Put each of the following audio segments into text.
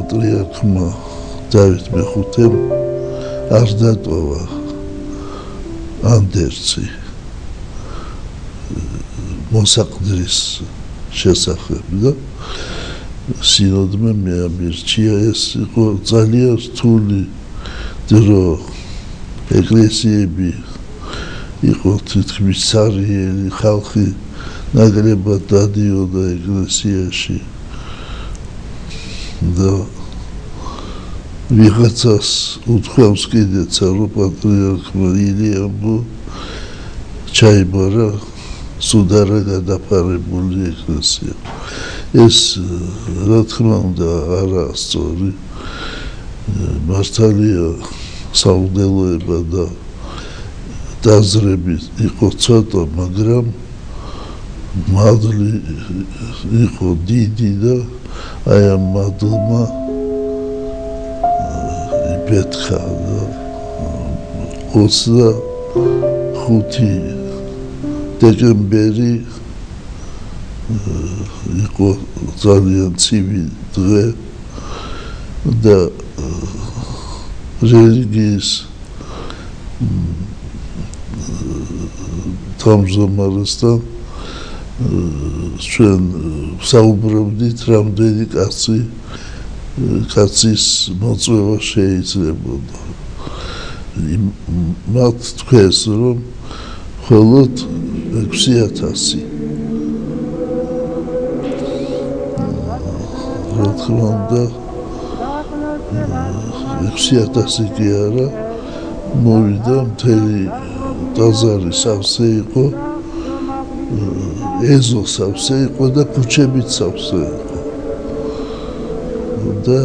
პატრიარქმა დავით მეხუთემ არ დატოვა ანდერცი მოსაყდრის შესახებ და სინოდმა მიამირჩია ეს იყო ძალიან რთული დრო ეკლესიები იყო თითქმის სარიელი ხალხი ნაკლებად დადიოდა ეკლესიაში და ვიღაცას უთქვამს კიდეც რომ პატრიარქმა ილიამბო ჩაიბარა სუდარა გადაფარებული ეკლესია ეს რა თქმა უნდა არაა სწორი მართალია საუგდელოება და დაზრები იყო ცოტა მაგრამ მადლი იყო დიდი და აი ამ მადლმა იბეთხა და 25 დეკემბერი იყო ძალიან ცივი დღე და რელიგიის თავმჯდომარესთან ჩვენ საუბრობდით რამდენი კაცის მოწვევა შეიძლებოდა მათ თქვეს რომ მხოლოდ 6000 რა თქმა უნდა 6000 კი არა მოვიდა მთელი ტაძარი სავსე იყო ეზო სავსე იყო და ქუჩებიც სავსე იყო და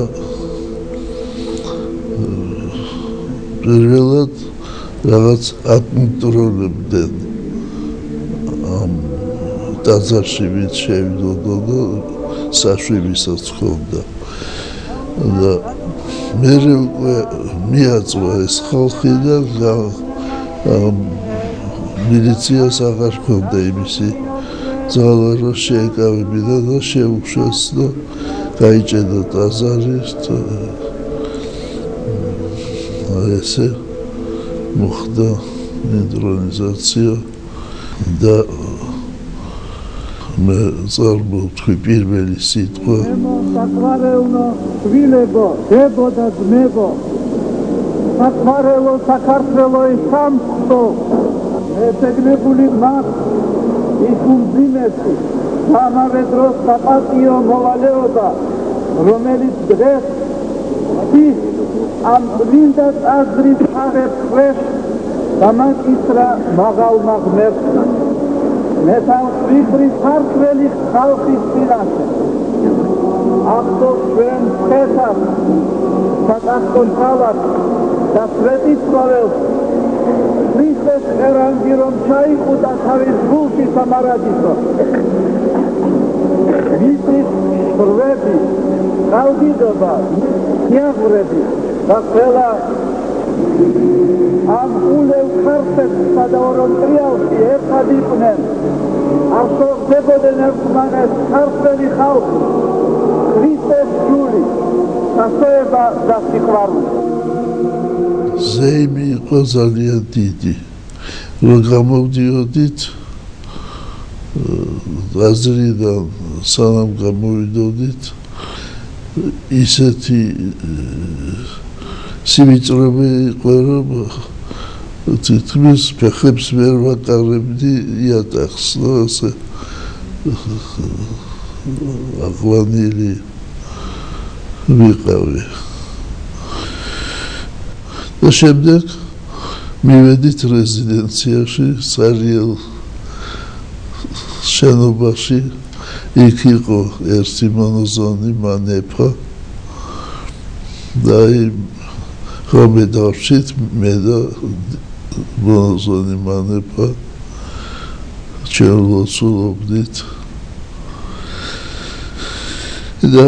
პირველად რაღაც აკონტროლებდნენ ამ ტაძარში ვინც შევიდოდა და საშვილისაც ჰქონდა და მე უკვე მიაწვა ეს ხალხი და მილიციას აღარ ჰქონდა იმისი ძალა რომ შეეკავებინა და შეუშვეს და გაიჭედა ტაძარი ესე მოხდა ნეიტრალიზაცია და მე წარმოვთქვი პირველი სიტყვა საყვარეულო შვილებო დებო და ძმებო საყვარეულო საქართველოს სამწყო მესეგნებული მას ის უმძიმესი ამავე დროს საპატიო მოვალეობა რომელიც დღეს ის ამ წმინდა ტაძრის ხარებს ხვეს დამაკისრა მაღალმა ღმერთმა მეტალფრის ქართველი ხალხის წინაშე ახდოს ჩვენ ხესად საკახტონ ხალხს და სვეტიცხოველს ქრისტეს ერანგი რომ ჩაიყუტა თავის გულში სამარადისო მისთვის ხრვები qalbidობა იაღრები და ყველა ამ ულევ ხარხებს სადაორონ ტრიალში ერთად იყვნენ ასოხდებოდნენ ერთმანეს ქართველი ხალხი ქრისტეს ჯული სასოება და სიყვარული ზეიმი იყო ძალიან დიდი რომ გამოვდიოდით აზრიდან სანამ გამოვიდოდით ისეთი სიმიწრები იყო რომ თითქმის ფეხებს ვერ ვაკარებდი იატახს და ასე აღვანილი ვიყავი და შემდეგ მივედით რეზიდენციაში სარიელ შენობაში იქ იყო ერთი მონოზონი მანეფა და ხომე დავშით მე და მონოზონი მანეფა ჩელოცულობდით და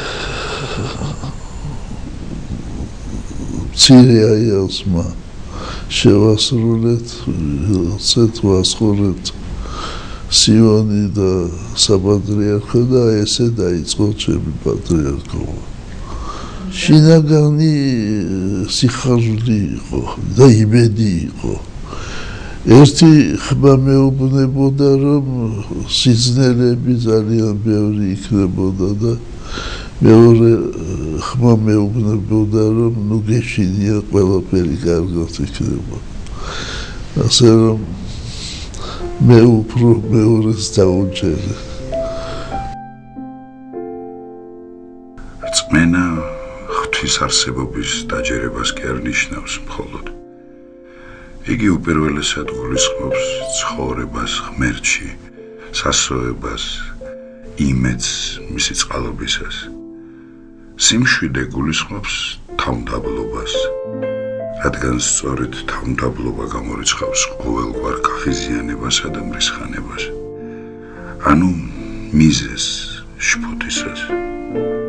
მცირე აიალსმა შევასრულეთ ვასხურეთ სიონი და საპატრიარქო და ესე დაიწყო ჩემი პატრიარქობა შინაგანი სიხარული იყო და იმედი იყო. ერთი ხმა მეუბნებოდა, რომ სიძნელები ძალიან ბევრი იქნებოდა და მეორე ხმა მეუბნებოდა, რომ ნუ გეშინია ყველაფერი კარგად იქნება. ასე რომ მე უფრო მეორეს დავუჯერე. წმენა ღვთის არსებობის დაჯერებას კი არ ნიშნავს მხოლოდ. იგი უპირველესად გულისხმობს ცხოვრებას ღმერთში, სასოებას, იმედს მისი წყალობისას. სიმშვიდე გულისხმობს თავმდაბლობას, რადგან სწორედ თავმდაბლობა გამორიცხავს ყოველგვარ გაღიზიანებასა და მრისხანებას. ანუ მიზეზს, შფოთისას.